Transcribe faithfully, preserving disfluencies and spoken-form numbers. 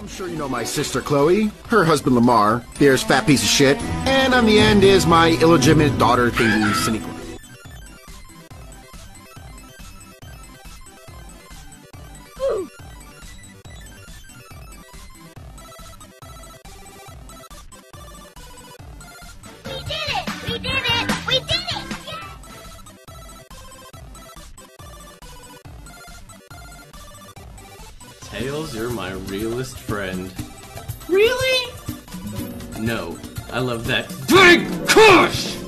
I'm sure you know my sister Chloe, her husband Lamar, there's fat piece of shit, and on the end is my illegitimate daughter thingy, Cynical. We did it! We did it! We did it! Tails, you're my realest friend. Really? No, I love that big kush!